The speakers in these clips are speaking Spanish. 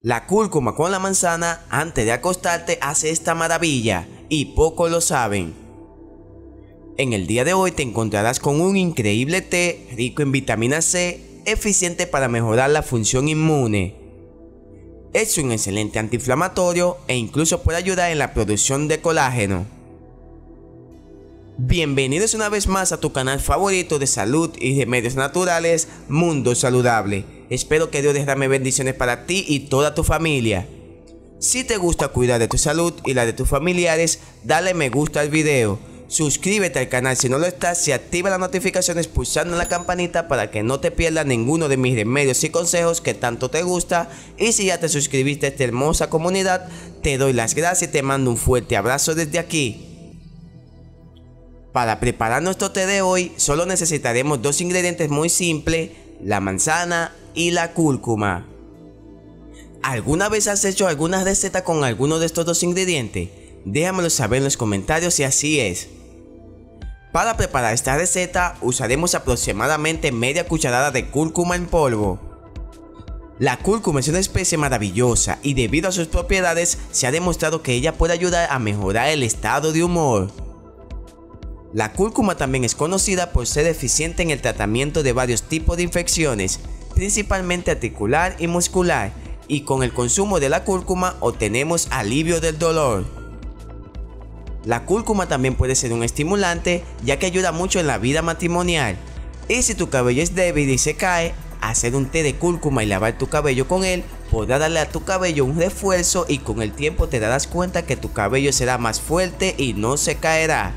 La cúrcuma con la manzana antes de acostarte hace esta maravilla y pocos lo saben. En el día de hoy te encontrarás con un increíble té rico en vitamina C, eficiente para mejorar la función inmune. Es un excelente antiinflamatorio e incluso puede ayudar en la producción de colágeno. Bienvenidos una vez más a tu canal favorito de salud y remedios naturales, Mundo Saludable. Espero que Dios derrame bendiciones para ti y toda tu familia. Si te gusta cuidar de tu salud y la de tus familiares, dale me gusta al video. Suscríbete al canal si no lo estás y activa las notificaciones pulsando la campanita para que no te pierdas ninguno de mis remedios y consejos que tanto te gusta. Y si ya te suscribiste a esta hermosa comunidad, te doy las gracias y te mando un fuerte abrazo desde aquí. Para preparar nuestro té de hoy, solo necesitaremos dos ingredientes muy simples, la manzana y la cúrcuma. ¿Alguna vez has hecho alguna receta con alguno de estos dos ingredientes? Déjamelo saber en los comentarios si así es. Para preparar esta receta, usaremos aproximadamente media cucharada de cúrcuma en polvo. La cúrcuma es una especie maravillosa y debido a sus propiedades, se ha demostrado que ella puede ayudar a mejorar el estado de humor. La cúrcuma también es conocida por ser eficiente en el tratamiento de varios tipos de infecciones, principalmente articular y muscular, y con el consumo de la cúrcuma obtenemos alivio del dolor. La cúrcuma también puede ser un estimulante, ya que ayuda mucho en la vida matrimonial. Y si tu cabello es débil y se cae, hacer un té de cúrcuma y lavar tu cabello con él podrá darle a tu cabello un refuerzo y con el tiempo te darás cuenta que tu cabello será más fuerte y no se caerá.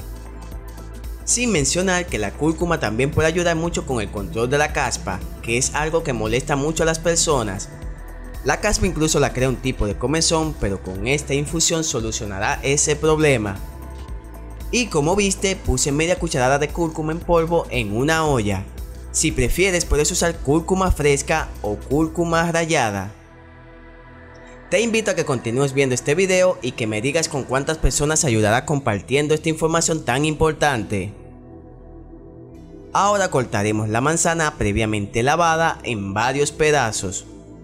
Sin mencionar que la cúrcuma también puede ayudar mucho con el control de la caspa, que es algo que molesta mucho a las personas. La caspa incluso la crea un tipo de comezón, pero con esta infusión solucionará ese problema. Y como viste, puse media cucharada de cúrcuma en polvo en una olla. Si prefieres puedes usar cúrcuma fresca o cúrcuma rallada. Te invito a que continúes viendo este video y que me digas con cuántas personas ayudará compartiendo esta información tan importante. Ahora cortaremos la manzana previamente lavada en varios pedazos.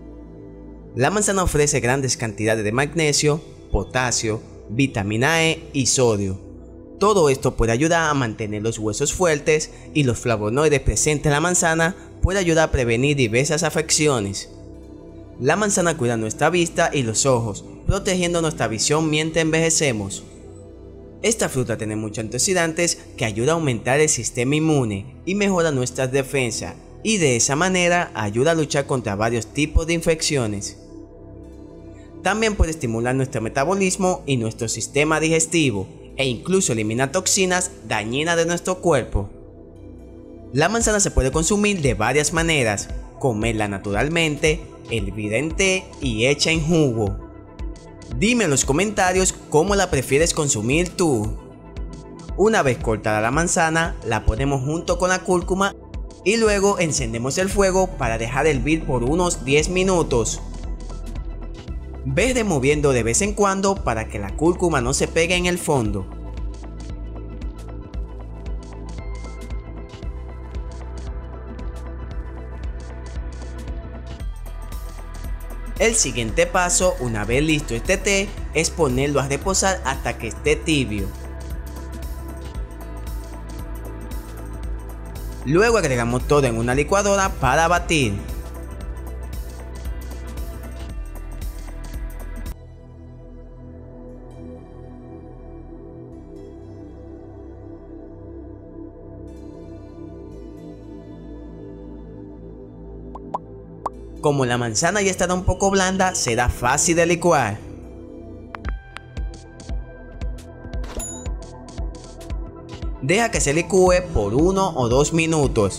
La manzana ofrece grandes cantidades de magnesio, potasio, vitamina E y sodio. Todo esto puede ayudar a mantener los huesos fuertes y los flavonoides presentes en la manzana puede ayudar a prevenir diversas afecciones. La manzana cuida nuestra vista y los ojos, protegiendo nuestra visión mientras envejecemos. Esta fruta tiene muchos antioxidantes que ayudan a aumentar el sistema inmune y mejora nuestras defensas, y de esa manera ayuda a luchar contra varios tipos de infecciones. También puede estimular nuestro metabolismo y nuestro sistema digestivo, e incluso eliminar toxinas dañinas de nuestro cuerpo. La manzana se puede consumir de varias maneras: comerla naturalmente, hervida en té y hecha en jugo. Dime en los comentarios cómo la prefieres consumir tú. Una vez cortada la manzana, la ponemos junto con la cúrcuma y luego encendemos el fuego para dejar hervir por unos 10 minutos. Ve removiendo de vez en cuando para que la cúrcuma no se pegue en el fondo. El siguiente paso, una vez listo este té, es ponerlo a reposar hasta que esté tibio. Luego agregamos todo en una licuadora para batir. Como la manzana ya estará un poco blanda, será fácil de licuar. Deja que se licúe por 1 o 2 minutos.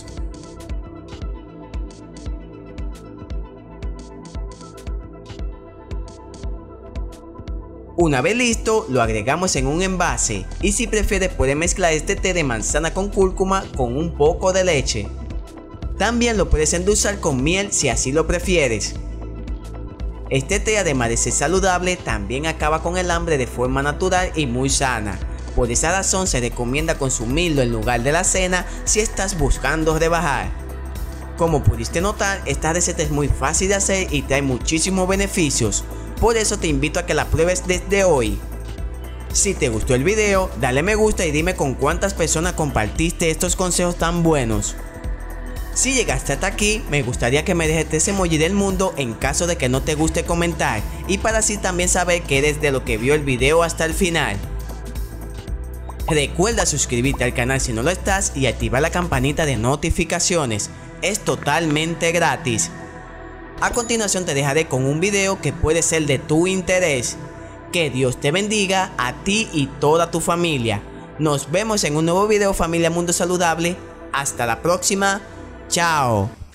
Una vez listo, lo agregamos en un envase y si prefieres puedes mezclar este té de manzana con cúrcuma con un poco de leche. También lo puedes endulzar con miel si así lo prefieres. Este té, además de ser saludable, también acaba con el hambre de forma natural y muy sana. Por esa razón se recomienda consumirlo en lugar de la cena si estás buscando rebajar. Como pudiste notar, esta receta es muy fácil de hacer y trae muchísimos beneficios, por eso te invito a que la pruebes desde hoy. Si te gustó el video, dale me gusta y dime con cuántas personas compartiste estos consejos tan buenos. Si llegaste hasta aquí, me gustaría que me dejes ese emoji del mundo en caso de que no te guste comentar y para así también saber que eres de lo que vio el video hasta el final. Recuerda suscribirte al canal si no lo estás y activar la campanita de notificaciones, es totalmente gratis. A continuación te dejaré con un video que puede ser de tu interés. Que Dios te bendiga a ti y toda tu familia. Nos vemos en un nuevo video familia Mundo Saludable. Hasta la próxima. Chao.